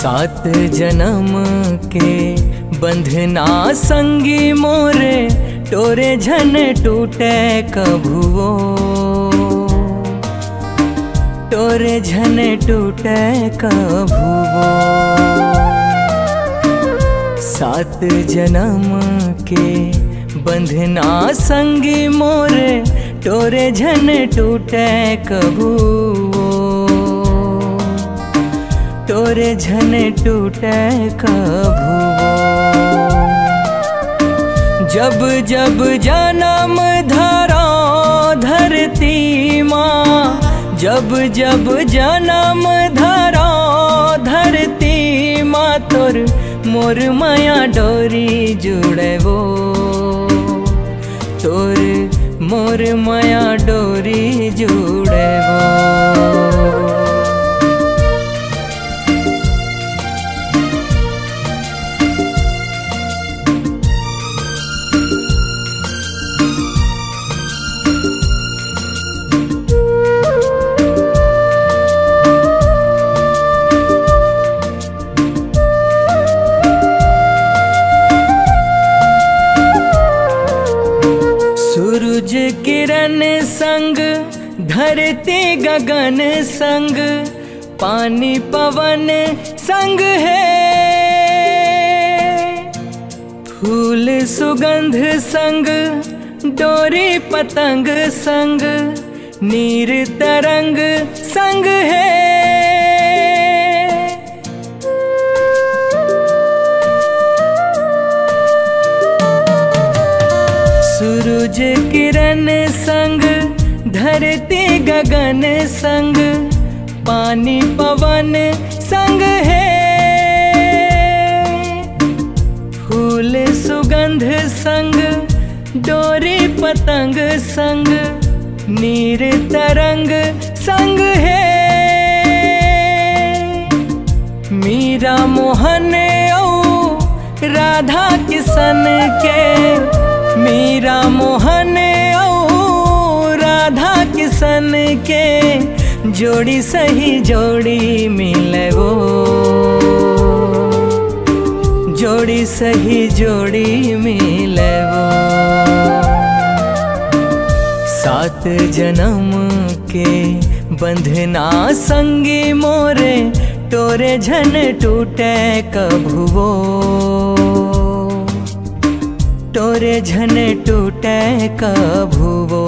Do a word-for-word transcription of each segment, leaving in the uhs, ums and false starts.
सात जन्म के बंधना संगी मोरे, टोरे झन टूटे कभुओ, टोरे झन टूटे कभुओ। सात जन्म के बंधना संगी मोरे, टोरे झन टूटे कभुओ, टोरे झन टूटे कभुओ। जब जब जन्म धरो धरती माँ, जब जब जन्म धरो धरती माँ, तोर मोर माया डोरी जुड़े वो, तोर मोर माया डोरी जुड़े वो। सूरज किरण संग धरती गगन संग, पानी पवन संग है, फूल सुगंध संग, डोरी पतंग संग, नीर तरंग संग है। सूरज किरण संग धरती गगन संग, पानी पवन संग है, फूल सुगंध संग, डोरी पतंग संग, नीर तरंग संग है। मीरा मोहन औ राधा किशन के, मीरा मोहन औ राधा किशन के, जोड़ी सही जोड़ी मिले वो, जोड़ी सही जोड़ी मिले वो। सात जन्म के बंधना संगी मोरे, टोरे झन टूटे कभुओ, टोरे झन टूटे कभुओ।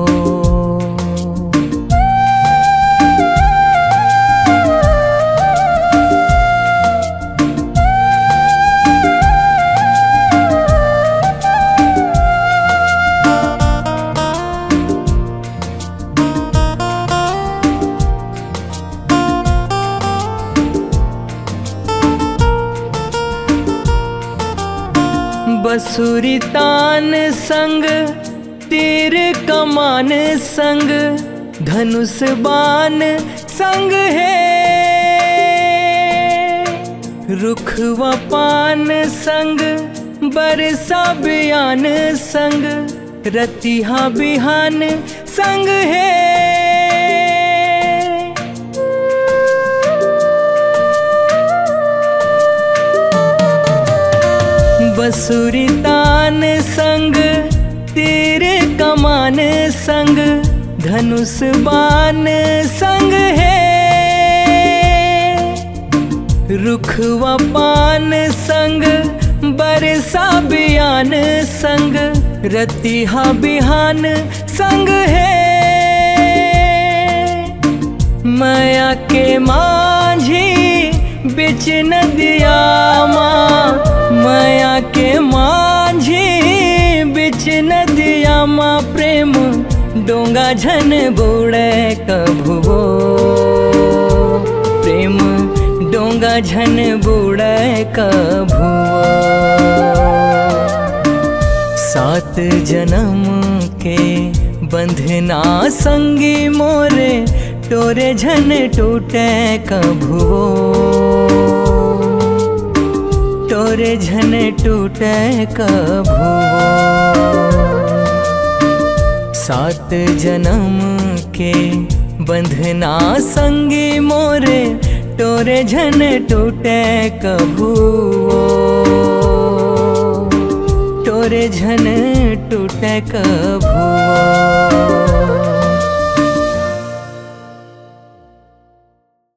बसुरी तान संग, तीर कमान संग, धनुष बाण संग है, रुख व पान संग, बरसा बयान संग, रतिहा बिहान संग है। बसुरी तान संग, तीर कमान संग, धनुष बाण संग है, रुख व पान संग, बरसा बयान संग, रतिहा बिहान संग है। माया के माझी बिच नदिया माँ, माया के माझी बिच नदिया माँ, प्रेम डोंगा झन बुड़े कभुओ, प्रेम डोंगा झन बुड़े कभुओ। सात जन्म के बंधना संगी मोरे, टोरे झन टूटे कभुओ, टोरे झन टूटे कभुओ। सात जन्म के बंधना संगी मोरे, टोरे झन टूटे कभू टोरे झन टूटे कभू।